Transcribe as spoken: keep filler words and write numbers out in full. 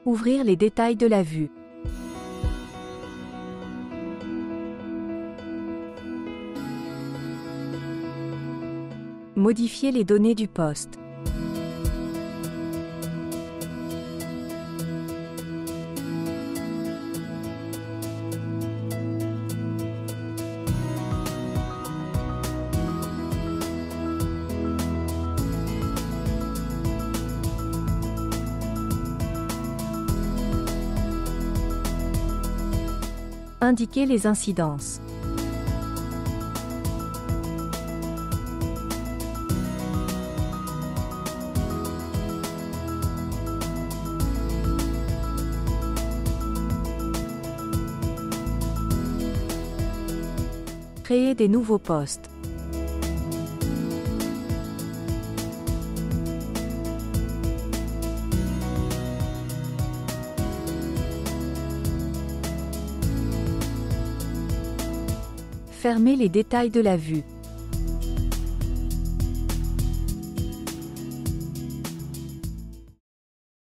Ouvrir les détails de la vue. Modifier les données du poste. Indiquer les incidences. Créer des nouveaux postes. Fermer les détails de la vue.